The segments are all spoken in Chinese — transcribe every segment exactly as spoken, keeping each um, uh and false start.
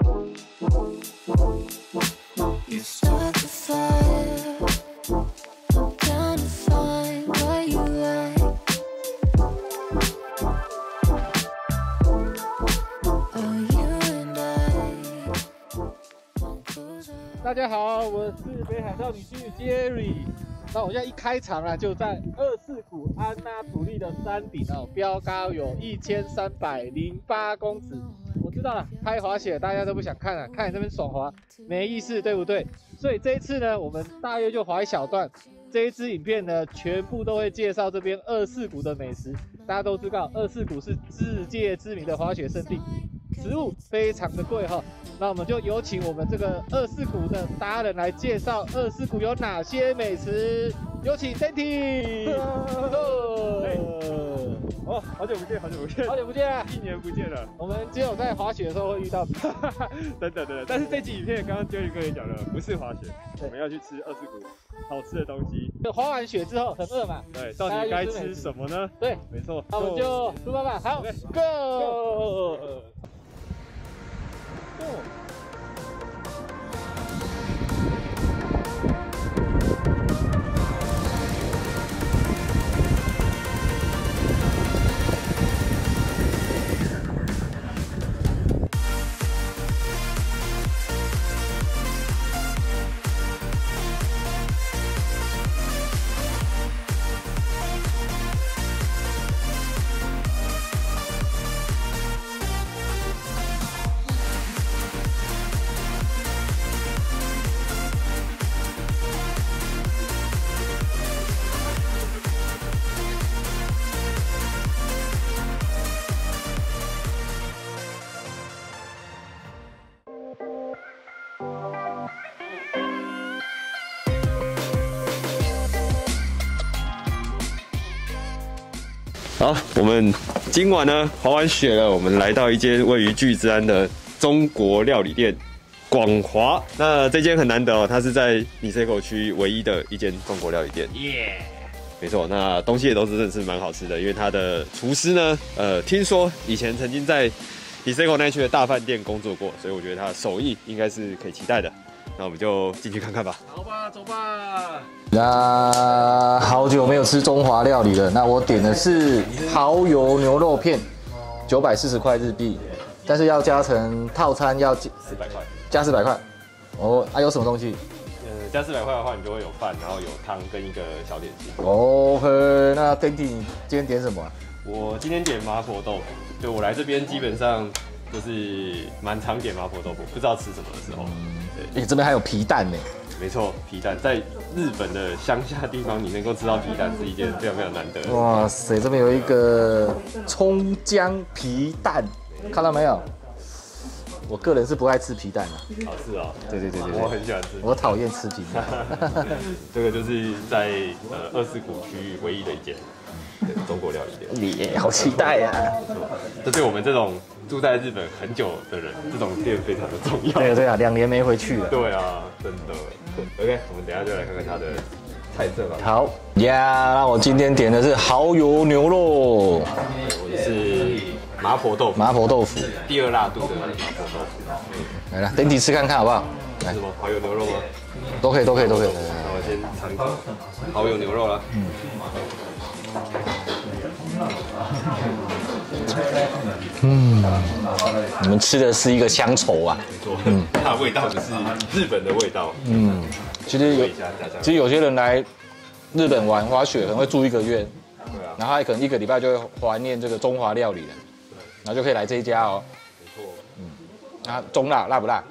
大家好，我是北海道女婿 Jerry。那我现在一开场啊，就在二世谷安纳普利的山顶哦，标高有一千三百零八公尺。我知道了，拍滑雪大家都不想看了，看你这边爽滑没意思，对不对？所以这一次呢，我们大约就滑一小段。这一支影片呢，全部都会介绍这边二世谷的美食。大家都知道，二世谷是世界知名的滑雪胜地。食物非常的贵哈，那我们就有请我们这个二世谷的达人来介绍二世谷有哪些美食。有请 Denty。 哦，好久不见，好久不见， 好久不见， 一年不见了。 我们只有在滑雪的时候会遇到你。 等等等等，但是这期影片刚刚 Jerry 哥也讲了，不是滑雪，我们要去吃二世谷好吃的东西。 滑完雪之后很饿嘛？ 对，到底该吃什么呢？ 对， 没错。 那我们就出发吧。好 ，Go！ 好，我们今晚呢滑完雪了，我们来到一间位于巨之安的中国料理店广华。那这间很难得哦，它是在Niseko区唯一的一间中国料理店。耶、yeah ，没错，那东西也都是真的是蛮好吃的，因为它的厨师呢，呃，听说以前曾经在Niseko那区的大饭店工作过，所以我觉得他的手艺应该是可以期待的。那我们就进去看看吧。 好吧，走吧。 那好久没有吃中华料理了，那我点的是蚝油牛肉片，九百四十块日币，但是要加成套餐要四百块， 加四百块。哦，还、啊、有什么东西？ 呃，加四百块的话，你就会有饭，然后有汤跟一个小点心。 OK， 那 Denty 你今天点什么、啊？ 我今天点麻婆豆腐，就我来这边基本上就是蛮常点麻婆豆腐，不知道吃什么的时候。嗯你、欸、这边还有皮蛋呢。 没错，皮蛋在日本的乡下地方，你能够吃到皮蛋是一件非常非常难得的。 哇塞，这边有一个葱姜皮蛋，看到没有？我个人是不爱吃皮蛋的。 哦，是哦。对对对 对, 對， 我很喜欢吃。 我讨厌吃皮蛋。 这个就是在呃二世谷区域唯一的一间中国料理店。 耶，好期待呀、啊！ 这对我们这种住在日本很久的人，这种店非常的重要。 对啊对啊，两年没回去了。 对啊，真的。OK， 我们等一下就来看看它的菜色吧。 好呀，那我今天点的是蚝油牛肉， 我的是麻婆豆腐。 麻婆豆腐， 第二辣度的麻婆豆腐。 来了，Denty吃看看好不好？ 来，什么蚝油牛肉吗？ 都可以，都可以，都可以。 那我先尝一口蚝油牛肉啦。嗯。 嗯，你们吃的是一个乡愁啊。 没错，嗯，它的味道就是日本的味道。 嗯，其实有，其实有些人来日本玩滑雪，可能会住一个月，对啊，然后他可能一个礼拜就会怀念这个中华料理了，然后就可以来这一家哦。 没错， 嗯，啊，中辣辣不辣？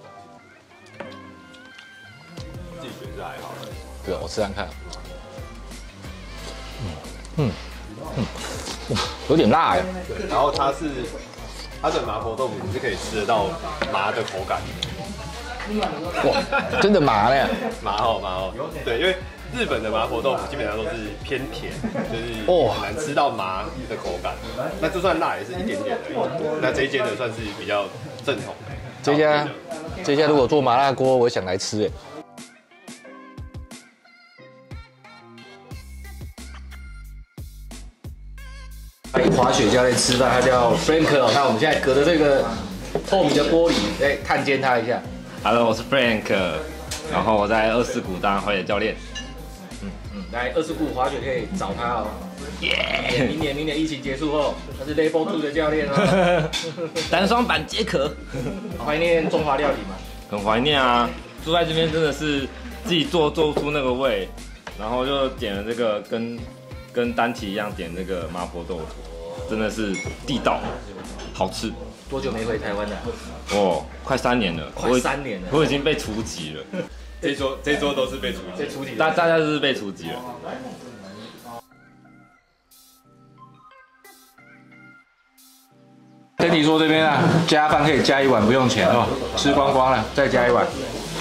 自己觉得是还好。 对，我吃看看。嗯嗯嗯。有点辣呀， 对，然后它是它的麻婆豆腐，你是可以吃得到麻的口感。 哇，真的麻呢？ 麻哦麻哦，对，因为日本的麻婆豆腐基本上都是偏甜，就是哦很难吃到麻的口感。那就算辣也是一点点而已。那这一间呢算是比较正统的。 这家这家如果做麻辣锅，我想来吃哎。滑雪教练吃饭，他叫 Frank 哦。那我们现在隔着这个透明的玻璃，来探监他一下。 Hello， 我是 Frank， 然后我在二四股当滑雪教练。 嗯嗯，来二四股滑雪可以找他哦。耶！明年明年疫情结束后，他是 Level Two 的教练哦。 单双板皆可。 怀念中华料理吗？ 很怀念啊！住在这边真的是自己做做出那个味，然后就点了这个跟跟单体一样点那个麻婆豆腐，真的是地道，好吃。 多久没回台湾了？ 哦，快三年了， 快三年了， 我已经被除籍了。 这桌这桌都是被除籍， 被除籍， 大大家都是被除籍了。 跟你说这边啊，加饭可以加一碗不用钱哦，吃光光了再加一碗。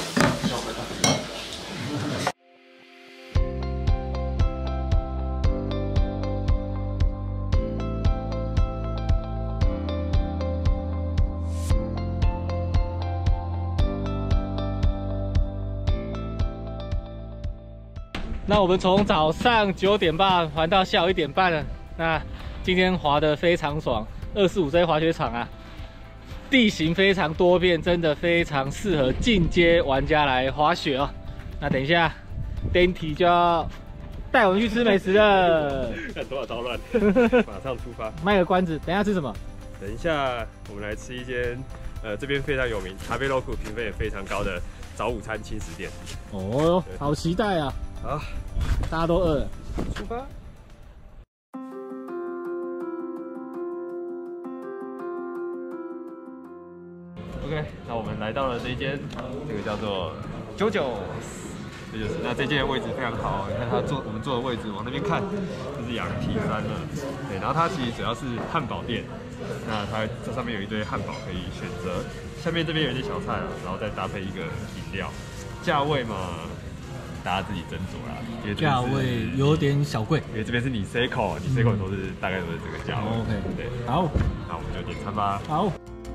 那我们从早上九点半滑到下午一点半了。那今天滑得非常爽，二四五这滑雪场啊，地形非常多变，真的非常适合进阶玩家来滑雪哦。那等一下 ，Denty 就要带我们去吃美食了。 看头发超乱，马上出发。 卖个关子，等一下吃什么？ 等一下我们来吃一间呃这边非常有名，咖啡 local 评分也非常高的早午餐轻食店。 哦，好期待啊！ 好， 大家都饿了， 出发。OK， 那我们来到了这一间，这个叫做九九，这就是那这间的位置非常好，你看它坐我们坐的位置往那边看，就是羊蹄山了。对，然后它其实主要是汉堡店，那它这上面有一堆汉堡可以选择，下面这边有一些小菜，然后再搭配一个饮料，价位嘛。大家自己斟酌啦，因为价位有点小贵， 因为这边是你 Seiko， 你 Seiko 都是大概都是这个价位。 OK， 对， 好， 那我们就点餐吧。 好。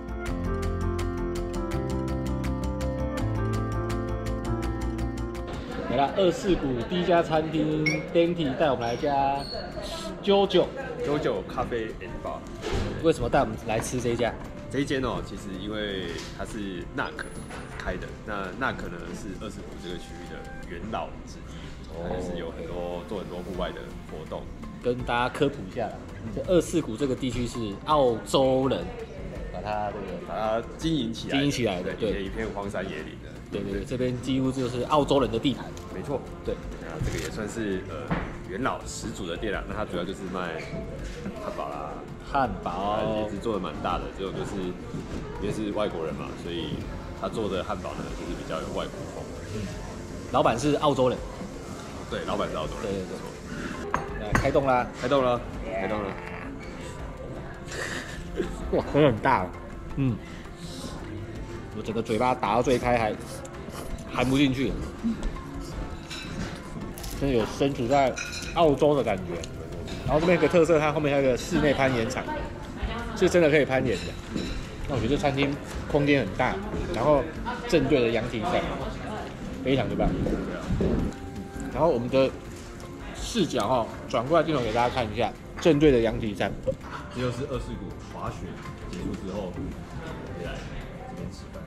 来了，二世谷第一家餐厅 Denty 带我们来一家九九九九咖啡 and bar。 为什么带我们来吃这一家？ 这一间哦，其实因为它是 N A C 开的，那 N A C 呢是二世谷这个区域的元老之一，它就是有很多做很多户外的活动。 跟大家科普一下啦，这二世谷这个地区是澳洲人把它这个把它经营起来， 经营起来的， 对，对一片荒山野岭的。 对对对，这边几乎就是澳洲人的地盘。 没错，对，那这个也算是呃元老始祖的店啦。那它主要就是卖汉堡啦， 汉堡也是做的蛮大的，这种就是因为是外国人嘛，所以他做的汉堡呢就是比较有外国风。 嗯，老板是澳洲人。 对，老板是澳洲人。 对对对。那开动啦！ 开动了，开动了。 哇，口很大。嗯。我整个嘴巴打到最开还含不进去，真的有身处在澳洲的感觉。然后这边有个特色，它后面还有个室内攀岩场，是真的可以攀岩的。那我觉得这餐厅空间很大，然后正对着羊蹄山，非常的棒。然后我们的视角哈、哦、转过来镜头给大家看一下，正对着羊蹄山， 这就是二世谷滑雪结束之后回来这边吃饭。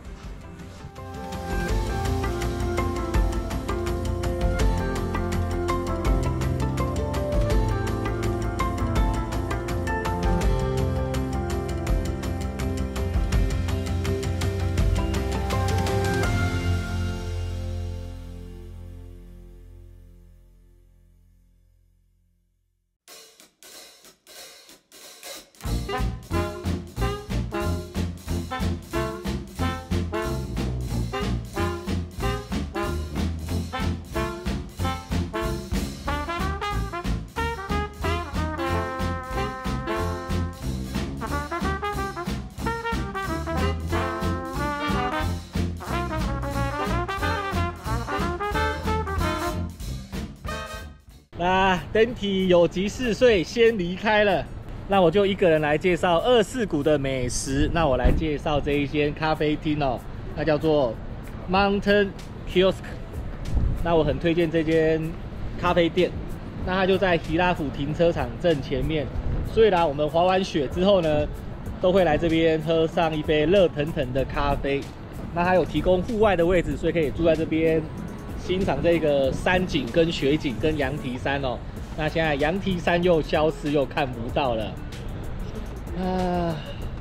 那Denty有急事，所以先离开了。那我就一个人来介绍二世谷的美食。那我来介绍这一间咖啡厅哦，它叫做 Mountain Kiosk。那我很推荐这间咖啡店。那它就在希拉府停车场正前面。所以啦，我们滑完雪之后呢， 都会来这边喝上一杯热腾腾的咖啡。那还有提供户外的位置，所以可以住在这边欣赏这个山景跟雪景跟羊蹄山哦。那现在羊蹄山又消失又看不到了，啊。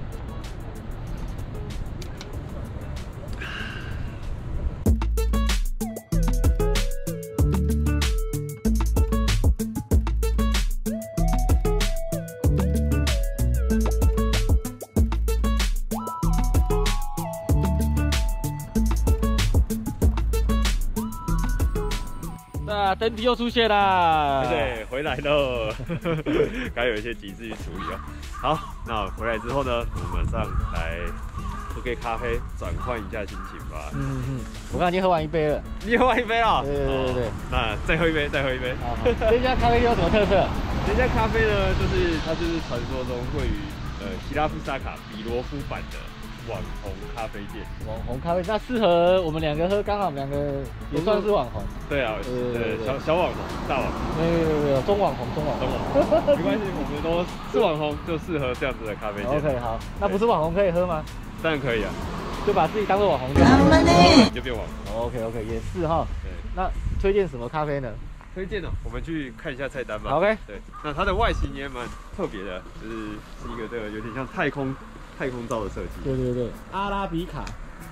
啊，登梯又出现啦！ 对，回来了，该有一些急事去处理哦。好，那回来之后呢，我们马上来喝杯咖啡，转换一下心情吧。 嗯嗯，我刚刚已经喝完一杯了。 你喝完一杯了？ 对对对对。 哦、那再喝一杯，再喝一杯。 好好这家咖啡店有什么特色？ 这家咖啡呢，就是它就是传说中位于呃希拉夫萨卡比罗夫版的网红咖啡店。 网红咖啡，那适合我们两个喝，刚好我们两个也算是网红。 对啊，对小小网红、大网红。 没有没有没有，中网红，中网红。 没关系，我们都是网红，就适合这样子的咖啡店。 OK， 好，那不是网红可以喝吗？ 当然可以啊， 就把自己当做网红就好了， 就变网红。OK OK， 也是哈。对，那推荐什么咖啡呢？ 推荐哦，我们去看一下菜单吧。 OK。 对，那它的外形也蛮特别的，就是是一个这个有点像太空太空罩的设计。 对对对，阿拉比卡。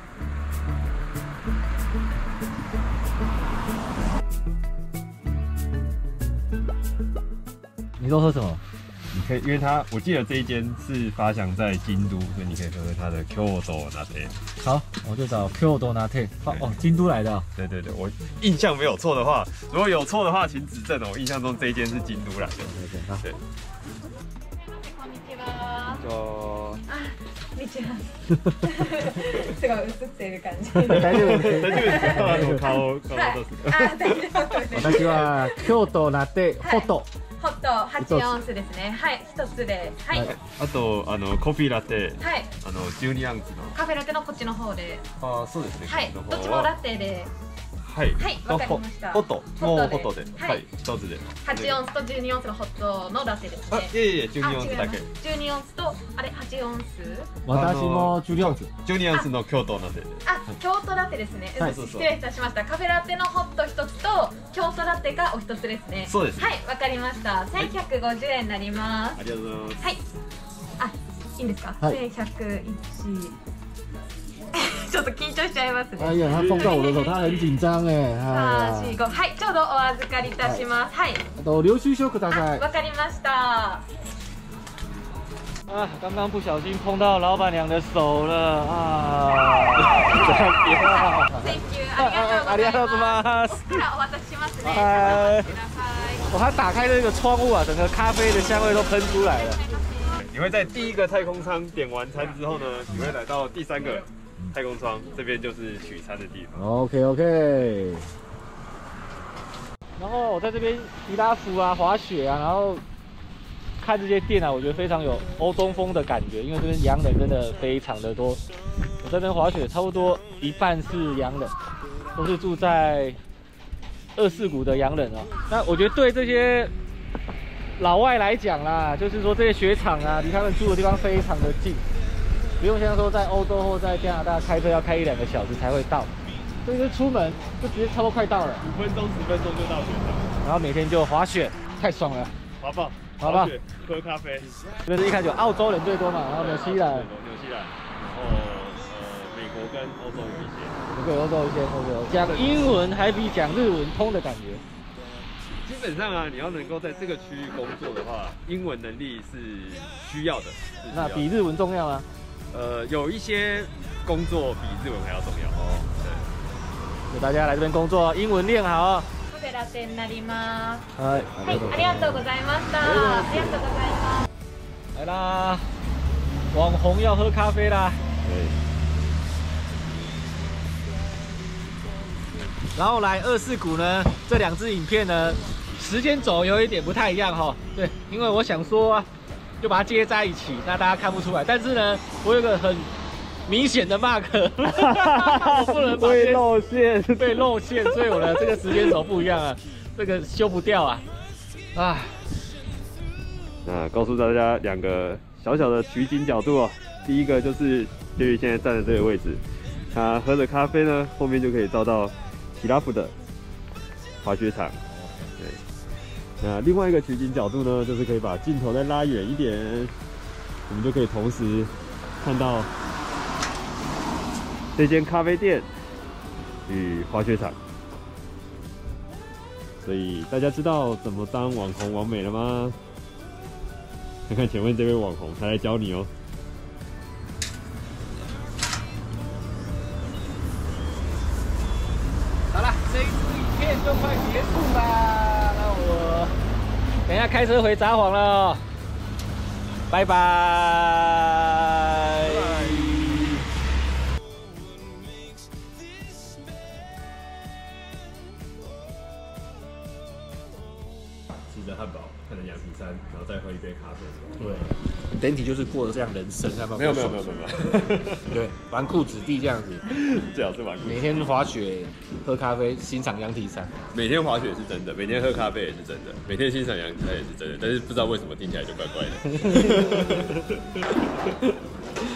你都喝什么？ 你可以，因为它我记得这一间是发祥在京都，所以你可以喝喝它的 Kyoto Latte。 好，我就找 Kyoto Latte。哦，京都来的、哦。 对对对，我印象没有错的话，如果有错的话，请指正哦。我印象中这一间是京都来的。 对对对。 こんにちは。 就あ、こんにちは。すごい映ってる感じ。 大丈夫大丈夫ですか？あの顔顔はい。あ、大丈夫です。 私は京都ラテホット。 ホットはちオンスですね。はい、一つで。はい。 あとあのコーヒーラテ。 はい。 あのじゅうにアンスの。 カフェラテのこっちの方で。 あ、そうですね。 はい。どっちもラテで。 はい。 はい、わかりました。 ホット。もうホットで。はい。一つで。 はちオンスとじゅうにオンスのホットのラテですね。 あ、いえいえ、じゅうにオンスだけ。 じゅうにオンスとあれはちオンス。 私もじゅうにオンス。 じゅうにオンスの京都ラテ。 あ、京都ラテですね。失礼いたしました。カフェラテのホット一つと京都ラテがお一つですね。 そうです。 はい、わかりました。千ひゃくごじゅうえんになります。 ありがとうございます。 はい。あ、いいんですか。千ひゃくいち。ちょっと緊張しちゃいますね。 哎呀，他碰到我的时候，他很紧张哎。 三、四、五、はい、ちょうどお預かりいたします。はい。 あと領収書ください。 わかりました。 啊，刚刚不小心碰到老板娘的手了啊！ Thank you， ありがとうございます。からお渡ししますね。はい。 我他打开这个窗户啊，整个咖啡的香味都喷出来了。 你会在第一个太空舱点完餐之后呢，你会来到第三个太空舱，这边就是取餐的地方。 OK OK。然后我在这边皮拉夫啊、滑雪啊，然后看这些店啊，我觉得非常有欧中风的感觉，因为这边洋人真的非常的多。我这边滑雪差不多一半是洋人，都是住在二世谷的洋人啊。那我觉得对这些老外来讲啦，就是说这些雪场啊，离他们住的地方非常的近，不用像说在欧洲或在加拿大开车要开一两个小时才会到，所以就出门就直接差不多快到了， 五分钟十分钟就到雪场， 然后每天就滑雪，太爽了， 滑棒， 好吧， 喝咖啡， 这边一开始有澳洲人最多嘛，然后纽西兰， 纽西兰，然后呃美国跟欧洲有一些， 美国欧洲一些欧洲讲英文还比讲日文通的感觉。 基本上啊，你要能够在这个区域工作的话，英文能力是需要的。是需要的那比日文重要吗？ 呃，有一些工作比日文还要重要哦。 对，大家来这边工作，英文练好哦。 カフェラテになります。 はい、 はい、ありがとうございました。ありがとうございます。 来啦，网红要喝咖啡啦。然后来二世谷呢，这两支影片呢，时间轴有一点不太一样哈。对，因为我想说、啊，就把它接在一起，那大家看不出来。但是呢，我有个很明显的 mark， 我不能被露馅，被露馅，所以我的这个时间轴不一样啊，这个修不掉啊。啊， 那告诉大家两个小小的取景角度哦。第一个就是Jerry现在站的这个位置，他喝着咖啡呢，后面就可以照到提拉夫的滑雪场。对，那另外一个取景角度呢，就是可以把镜头再拉远一点，我们就可以同时看到这间咖啡店与滑雪场。所以大家知道怎么当网红网美了吗？看看前面这位网红，他来教你哦。 好了，这一支影片就快结束啦，那我等一下开车回札幌了，拜拜。拜拜。 吃着汉堡，看着羊皮山，然后再喝一杯咖啡。 对 ，Denty 就是过着这样人生，看到没有没有没有没有， 对，纨绔子弟这样子， 最好是纨绔。 每天滑雪、喝咖啡、欣赏羊蹄山。 每天滑雪是真的，每天喝咖啡也是真的，每天欣赏羊蹄山也是真的，但是不知道为什么听起来就怪怪的。